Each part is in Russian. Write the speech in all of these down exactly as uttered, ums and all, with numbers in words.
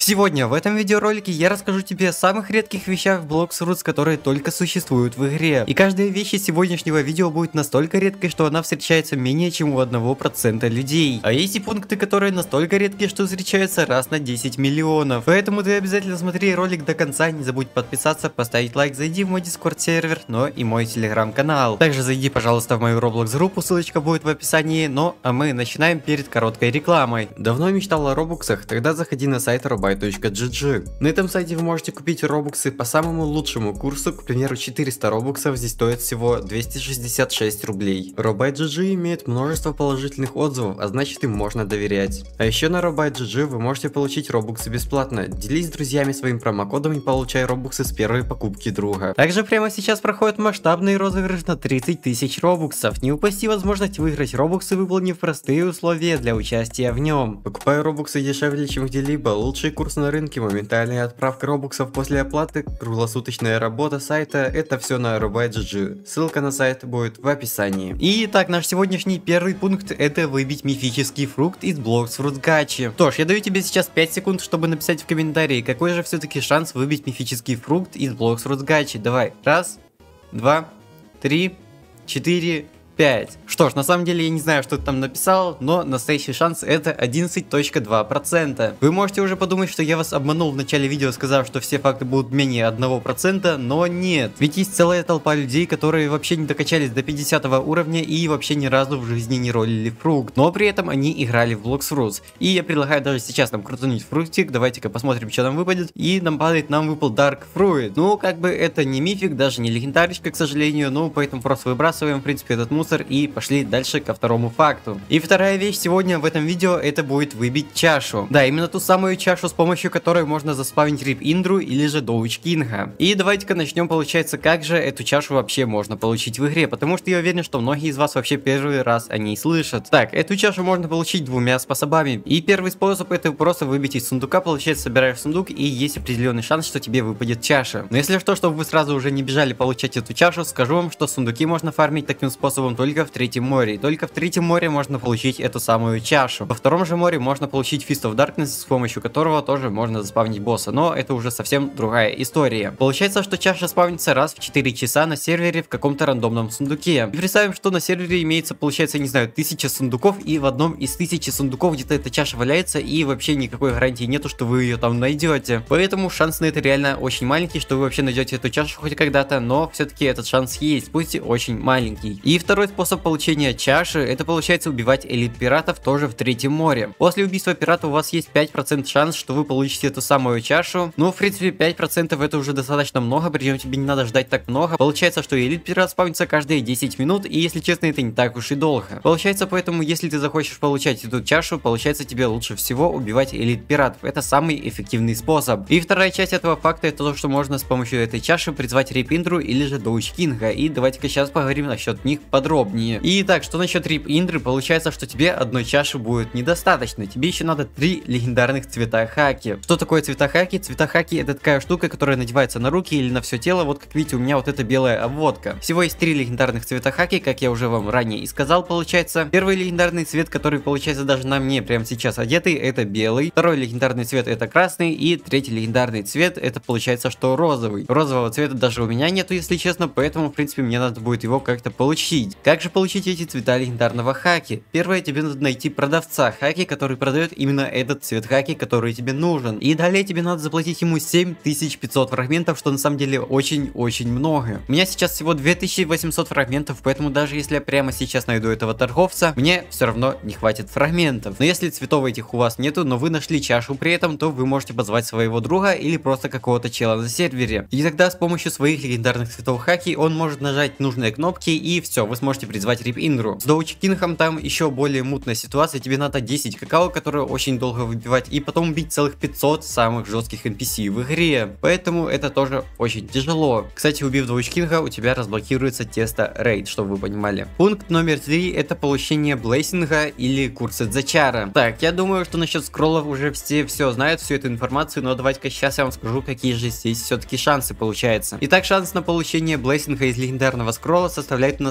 Сегодня в этом видеоролике я расскажу тебе о самых редких вещах в Blox Fruits, которые только существуют в игре. И каждая вещь из сегодняшнего видео будет настолько редкой, что она встречается менее чем у одного процента людей. А есть и пункты, которые настолько редкие, что встречаются раз на десять миллионов. Поэтому ты обязательно смотри ролик до конца, не забудь подписаться, поставить лайк, зайди в мой Discord сервер, но и мой телеграм-канал. Также зайди, пожалуйста, в мою Roblox группу, ссылочка будет в описании. Ну а мы начинаем перед короткой рекламой. Давно мечтал о робоксах? Тогда заходи на сайт robuy точка джи джи. На этом сайте вы можете купить робоксы по самому лучшему курсу, к примеру, четыреста робоксов здесь стоит всего двести шестьдесят шесть рублей. robuy точка джи джи имеет множество положительных отзывов, а значит им можно доверять. А еще на robuy точка джи джи вы можете получить робоксы бесплатно. Делись с друзьями своим промокодом и получай робоксы с первой покупки друга. Также прямо сейчас проходит масштабный розыгрыш на тридцать тысяч робоксов. Не упусти возможность выиграть робоксы, выполнив простые условия для участия в нем. Покупай робоксы дешевле, чем где-либо, лучший курс на рынке, моментальная отправка робоксов после оплаты, круглосуточная работа сайта, это все на robuy точка джи джи. Ссылка на сайт будет в описании. Итак, наш сегодняшний первый пункт — это выбить мифический фрукт из Blox Fruits гачи. Что ж, я даю тебе сейчас пять секунд, чтобы написать в комментарии, какой же все-таки шанс выбить мифический фрукт из Blox Fruits гачи. Давай, раз, два, три, четыре, пять. Что ж, на самом деле я не знаю, что ты там написал, но настоящий шанс это одиннадцать целых два процента. Вы можете уже подумать, что я вас обманул в начале видео, сказав, что все факты будут менее одного процента, но нет. Ведь есть целая толпа людей, которые вообще не докачались до пятидесятого уровня и вообще ни разу в жизни не роллили фрукт, но при этом они играли в Blox Fruits. И я предлагаю даже сейчас нам крутануть фруктик, давайте-ка посмотрим, что нам выпадет. И нам падает, нам выпал Dark Fruit. Ну, как бы это не мифик, даже не легендарочка, к сожалению, ну, поэтому просто выбрасываем, в принципе, этот мусор и пошли дальше ко второму факту. И вторая вещь сегодня в этом видео — это будет выбить чашу. Да, именно ту самую чашу, с помощью которой можно заспавнить Рип Индру или же Доуч Кинга. И давайте-ка начнем, получается, как же эту чашу вообще можно получить в игре, потому что я уверен, что многие из вас вообще первый раз о ней слышат. Так, эту чашу можно получить двумя способами. И первый способ — это просто выбить из сундука, получается, собираешь сундук и есть определенный шанс, что тебе выпадет чаша. Но если что, чтобы вы сразу уже не бежали получать эту чашу, скажу вам, что сундуки можно фармить таким способом только в третьем море. И только в третьем море можно получить эту самую чашу. Во втором же море можно получить Fist of Darkness, с помощью которого тоже можно заспавнить босса. Но это уже совсем другая история. Получается, что чаша спавнится раз в четыре часа на сервере в каком-то рандомном сундуке. И представим, что на сервере имеется, получается, не знаю, тысяча сундуков, и в одном из тысячи сундуков где-то эта чаша валяется, и вообще никакой гарантии нету, что вы ее там найдете. Поэтому шанс на это реально очень маленький, что вы вообще найдете эту чашу хоть когда-то, но все-таки этот шанс есть, пусть и очень маленький. И второй способ получения чаши — это получается убивать элит пиратов тоже в третьем море. После убийства пирата у вас есть пять процентов шанс, что вы получите эту самую чашу. Ну, в принципе, пять процентов это уже достаточно много, причем тебе не надо ждать так много. Получается, что элит пират спавнится каждые десять минут, и если честно, это не так уж и долго. Получается, поэтому, если ты захочешь получать эту чашу, получается, тебе лучше всего убивать элит пиратов. Это самый эффективный способ. И вторая часть этого факта — это то, что можно с помощью этой чаши призвать Рип Индру или же Доуч Кинга. И давайте-ка сейчас поговорим насчет них подробнее. Итак, что насчет Рип Индры? Получается, что тебе одной чаши будет недостаточно. Тебе еще надо три легендарных цвета хаки. Что такое цвета хаки? Цвета хаки — это такая штука, которая надевается на руки или на все тело. Вот как видите, у меня вот эта белая обводка. Всего есть три легендарных цвета хаки, как я уже вам ранее и сказал, получается. Первый легендарный цвет, который получается даже на мне прямо сейчас одетый, это белый. Второй легендарный цвет — это красный. И третий легендарный цвет — это получается, что розовый. Розового цвета даже у меня нету, если честно, поэтому, в принципе, мне надо будет его как-то получить. Как же получить эти цвета легендарного хаки? Первое, тебе надо найти продавца хаки, который продает именно этот цвет хаки, который тебе нужен. И далее тебе надо заплатить ему семь тысяч пятьсот фрагментов, что на самом деле очень-очень много. У меня сейчас всего две тысячи восемьсот фрагментов, поэтому даже если я прямо сейчас найду этого торговца, мне все равно не хватит фрагментов. Но если цветов этих у вас нету, но вы нашли чашу при этом, то вы можете позвать своего друга или просто какого-то чела на сервере. И тогда с помощью своих легендарных цветов хаки он может нажать нужные кнопки, и все, вы сможете призвать Рип Индру. С Доуч Кингом там еще более мутная ситуация. Тебе надо десять какао, которые очень долго выбивать, и потом убить целых пятьсот самых жестких эн пи си в игре. Поэтому это тоже очень тяжело. Кстати, убив Доуч Кинга, у тебя разблокируется тесто рейд, чтобы вы понимали. Пункт номер три — это получение блейсинга или курса зачара. Так, я думаю, что насчет скроллов уже все все знают, всю эту информацию, но давайте-ка сейчас я вам скажу, какие же здесь все-таки шансы получается. Итак, шанс на получение блейсинга из легендарного скролла составляет у нас всего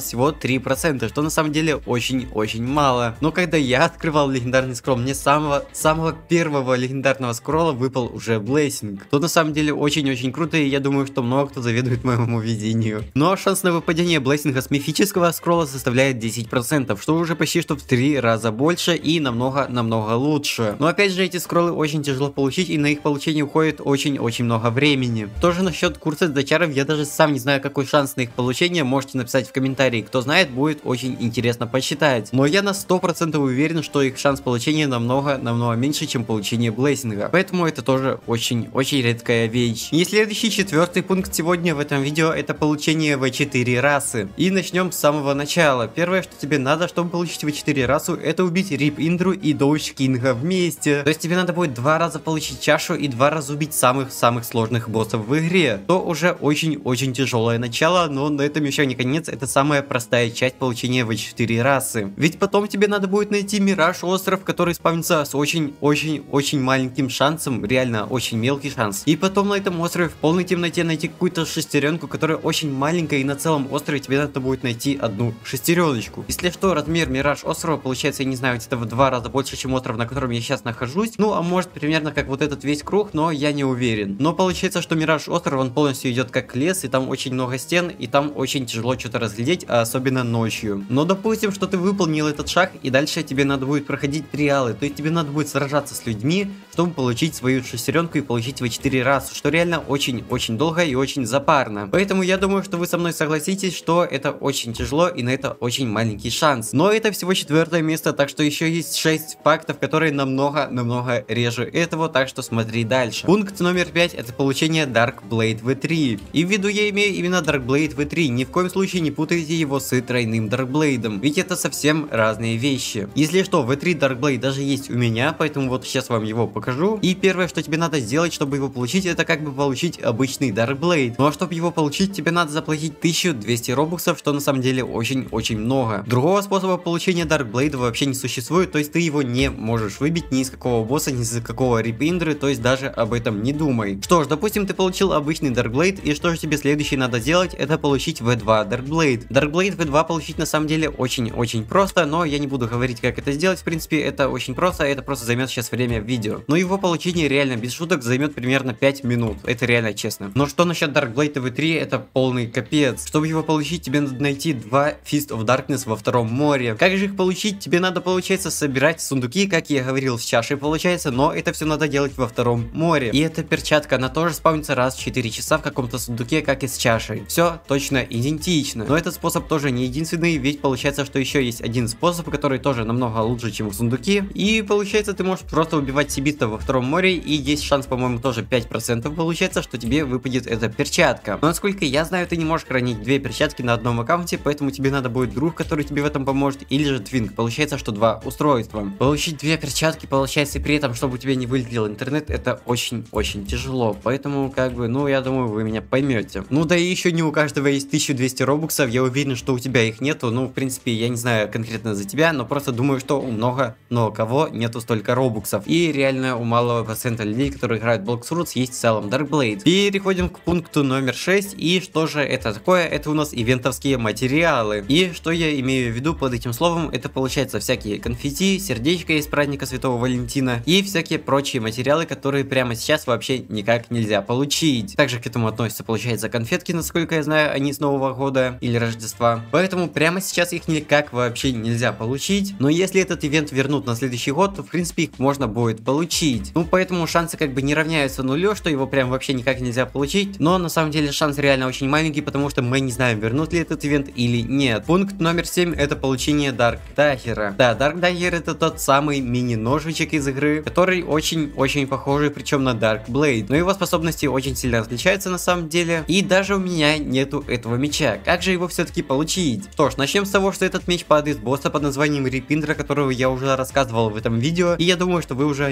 три процента, что на самом деле очень-очень мало. Но когда я открывал легендарный скролл, мне самого, самого первого легендарного скролла выпал уже Блейсинг. То на самом деле очень-очень круто, и я думаю, что много кто завидует моему видению. Но шанс на выпадение Блейсинга с мифического скролла составляет десять процентов, что уже почти что в три раза больше и намного-намного лучше. Но опять же, эти скроллы очень тяжело получить, и на их получение уходит очень-очень много времени. Тоже насчет курса дачаров, я даже сам не знаю, какой шанс на их получение, можете написать в комментарии. Кто знает, будет очень интересно посчитать. Но я на сто процентов уверен, что их шанс получения намного-намного меньше, чем получение Блейсинга. Поэтому это тоже очень-очень редкая вещь. И следующий, четвертый пункт сегодня в этом видео, это получение ви четыре расы. И начнем с самого начала. Первое, что тебе надо, чтобы получить ви четыре расу, это убить Рип Индру и Доуч Кинга вместе. То есть тебе надо будет два раза получить чашу и два раза убить самых-самых сложных боссов в игре. То уже очень-очень тяжелое начало, но на этом еще не конец. Это самая простая часть получения ви четыре расы. Ведь потом тебе надо будет найти Мираж остров, который спавнится с очень-очень-очень маленьким шансом, реально очень мелкий шанс. И потом на этом острове в полной темноте найти какую-то шестеренку, которая очень маленькая, и на целом острове тебе надо будет найти одну шестереночку. Если что, размер Мираж острова получается, я не знаю, где-то в два раза больше, чем остров, на котором я сейчас нахожусь. Ну, а может примерно как вот этот весь круг, но я не уверен. Но получается, что Мираж остров, он полностью идет как лес, и там очень много стен, и там очень тяжело что-то разглядеть, а особенно ночью. Но допустим, что ты выполнил этот шаг, и дальше тебе надо будет проходить триалы, то есть тебе надо будет сражаться с людьми, чтобы получить свою шестеренку и получить ви четыре расу, что реально очень-очень долго и очень запарно. Поэтому я думаю, что вы со мной согласитесь, что это очень тяжело и на это очень маленький шанс. Но это всего четвертое место, так что еще есть шесть фактов, которые намного-намного реже этого, так что смотри дальше. Пункт номер пять, это получение Dark Blade ви три. И в виду я имею именно Dark Blade ви три, ни в коем случае не путайте его с тройным Dark Blade, ведь это совсем разные вещи. Если что, ви три Dark Blade даже есть у меня, поэтому вот сейчас вам его покажу. И первое, что тебе надо сделать, чтобы его получить, это как бы получить обычный Dark Blade. Ну а чтобы его получить, тебе надо заплатить тысячу двести робуксов, что на самом деле очень-очень много. Другого способа получения Dark Blade вообще не существует, то есть ты его не можешь выбить ни из какого босса, ни из какого Рип Индры, то есть даже об этом не думай. Что ж, допустим, ты получил обычный Dark Blade, и что же тебе следующее надо делать, это получить ви два Dark Blade. Dark Blade ви два получить на самом деле очень-очень просто, но я не буду говорить, как это сделать, в принципе, это очень просто, это просто займет сейчас время в видео. Но его получение реально без шуток займет примерно пять минут, это реально честно. Но что насчет Dark Blade ви три, это полный капец. Чтобы его получить, тебе надо найти два Fist of Darkness во втором море. Как же их получить? Тебе надо, получается, собирать сундуки, как я говорил, с чашей получается, но это все надо делать во втором море. И эта перчатка, она тоже спавнится раз в четыре часа в каком-то сундуке, как и с чашей. Все точно идентично. Но этот способ тоже не единственный, ведь получается, что еще есть один способ, который тоже намного лучше, чем в сундуке. И получается, ты можешь просто убивать сибита во втором море, и есть шанс, по-моему, тоже пять процентов получается, что тебе выпадет эта перчатка. Но насколько я знаю, ты не можешь хранить две перчатки на одном аккаунте, поэтому тебе надо будет друг, который тебе в этом поможет, или же твинк. Получается, что два устройства. Получить две перчатки, получается, и при этом, чтобы у тебя не вылетел интернет, это очень-очень тяжело. Поэтому, как бы, ну, я думаю, вы меня поймете. Ну, да и еще не у каждого есть тысяча двести робуксов, я уверен, что у тебя их нету. Ну, в принципе, я не знаю конкретно за тебя, но просто думаю, что у много, но кого нету столько робуксов. И реально у малого процента людей, которые играют в Bloxroot, есть в целом Dark Blade. Переходим к пункту номер шесть. И что же это такое? Это у нас ивентовские материалы. И что я имею в виду под этим словом? Это получается всякие конфетти, сердечко из праздника Святого Валентина и всякие прочие материалы, которые прямо сейчас вообще никак нельзя получить. Также к этому относятся, получается, конфетки, насколько я знаю, они с Нового года или Рождества. Поэтому прямо сейчас их никак вообще нельзя получить. Но если этот ивент вернут на следующий год, то в принципе их можно будет получить. Ну поэтому шансы как бы не равняются нулю, что его прям вообще никак нельзя получить. Но на самом деле шанс реально очень маленький, потому что мы не знаем, вернут ли этот ивент или нет. Пункт номер семь, это получение Dark Dagger. Да, Dark Dagger это тот самый мини-ножичек из игры, который очень-очень похожий, причем на Dark Blade. Но его способности очень сильно отличаются на самом деле. И даже у меня нету этого меча. Как же его все-таки получить? Что ж, начнем с того, что этот меч падает с босса под названием Рип Индра, которого я уже рассказывал в этом видео. И я думаю, что вы уже о нем все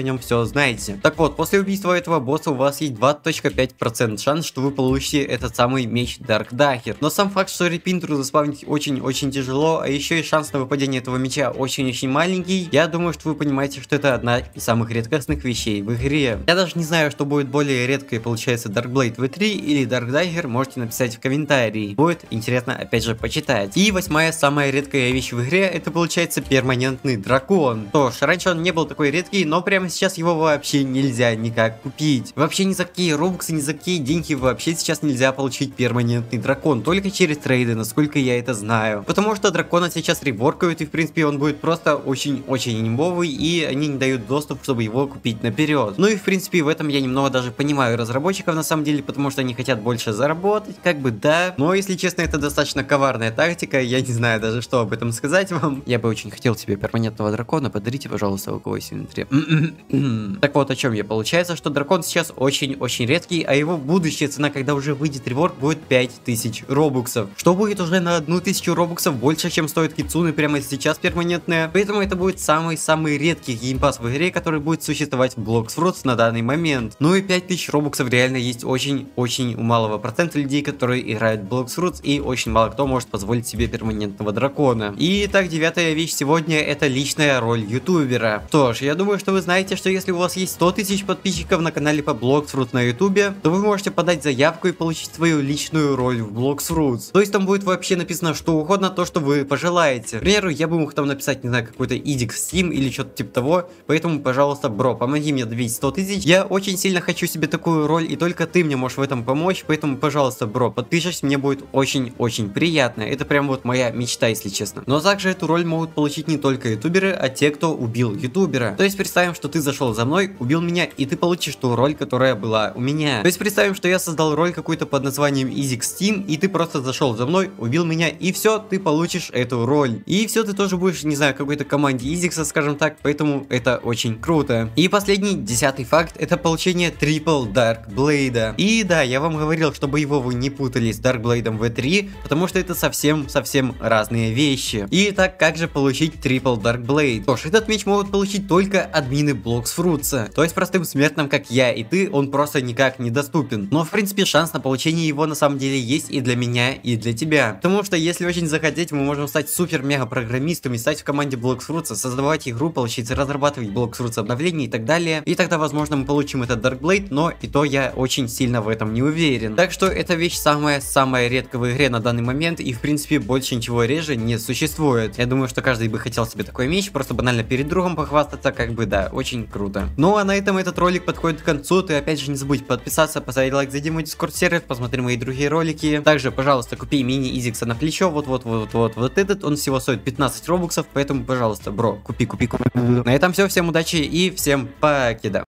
что знаете. Так вот, после убийства этого босса у вас есть два целых пять десятых процента шанс, что вы получите этот самый меч Dark Dagger. Но сам факт, что репинтеру заспавнить очень-очень тяжело, а еще и шанс на выпадение этого меча очень-очень маленький, я думаю, что вы понимаете, что это одна из самых редкостных вещей в игре. Я даже не знаю, что будет более редкое, получается, Darkblade ви три или Dark Dagger, можете написать в комментарии. Будет интересно опять же почитать. И восьмая самая редкая вещь в игре, это получается перманентный дракон. Что ж, раньше он не был такой редкий, но прямо сейчас его вообще нельзя никак купить. Вообще ни за какие робоксы, ни за какие деньги вообще сейчас нельзя получить перманентный дракон, только через трейды, насколько я это знаю. Потому что дракона сейчас реворкают, и в принципе он будет просто очень-очень имбовый, и они не дают доступ, чтобы его купить наперед. Ну и в принципе в этом я немного даже понимаю разработчиков на самом деле, потому что они хотят больше заработать, как бы да. Но если честно, это достаточно коварная тактика, я не знаю даже что об этом сказать вам. Я бы очень хотел себе перманентного дракона, подарите, пожалуйста, у кого есть в инвентаре. Так вот, о чем я. Получается, что дракон сейчас очень-очень редкий, а его будущая цена, когда уже выйдет реворк, будет пять тысяч робоксов. Что будет уже на одну тысячу робоксов больше, чем стоит Кицуны прямо сейчас перманентная. Поэтому это будет самый-самый редкий геймпас в игре, который будет существовать в Blox Fruits на данный момент. Ну и пять тысяч робоксов реально есть очень-очень у малого процента людей, которые играют в Blox Fruits, и очень мало кто может позволить себе перманентного дракона. И так, девятая вещь сегодня — это личная роль ютубера. Что ж, я думаю, что вы знаете, что если у вас есть сто тысяч подписчиков на канале по Blox Fruits на ютубе, то вы можете подать заявку и получить свою личную роль в Blox Fruits. То есть там будет вообще написано что угодно, то, что вы пожелаете. К примеру, я бы мог там написать, не знаю, какой-то идик в Steam или что-то типа того. Поэтому, пожалуйста, бро, помоги мне добить сто тысяч. Я очень сильно хочу себе такую роль, и только ты мне можешь в этом помочь. Поэтому, пожалуйста, бро, подпишись, мне будет очень-очень приятно. Это прям вот моя мечта, если честно. Но также эту роль могут получить не только ютуберы, а те, кто убил ютубера. То есть представим, что ты зашел за мной, убил меня, и ты получишь ту роль, которая была у меня. То есть представим, что я создал роль какую-то под названием Easy Steam, и ты просто зашел за мной, убил меня, и все, ты получишь эту роль. И все, ты тоже будешь, не знаю, какой-то команде Изикса, скажем так, поэтому это очень круто. И последний, десятый факт, это получение Triple Dark Blade. И да, я вам говорил, чтобы его вы не путали с Darkblade ви три, потому что это совсем-совсем разные вещи. И так, как же получить Triple Dark Blade? Что ж, этот меч могут получить только админы Blox Fruits. То есть простым смертным, как я и ты, он просто никак не доступен. Но в принципе шанс на получение его на самом деле есть и для меня, и для тебя. Потому что если очень захотеть, мы можем стать супер-мега программистами, стать в команде Blox Fruits, создавать игру, получить, разрабатывать Blox Fruits обновления и так далее. И тогда, возможно, мы получим этот Dark Blade, но и то я очень сильно в этом не уверен. Так что эта вещь самая-самая редкая в игре на данный момент, и в принципе больше ничего реже не существует. Я думаю, что каждый бы хотел себе такой меч, просто банально перед другом похвастаться, как бы, да, очень круто. Ну а на этом этот ролик подходит к концу. Ты опять же не забудь подписаться, поставить лайк, зайди в мой Discord сервер, посмотри мои другие ролики. Также, пожалуйста, купи мини Изикса на плечо, вот-вот-вот-вот вот этот, он всего стоит пятнадцать робоксов, поэтому, пожалуйста, бро, купи, купи, купи. На этом все, всем удачи и всем покеда.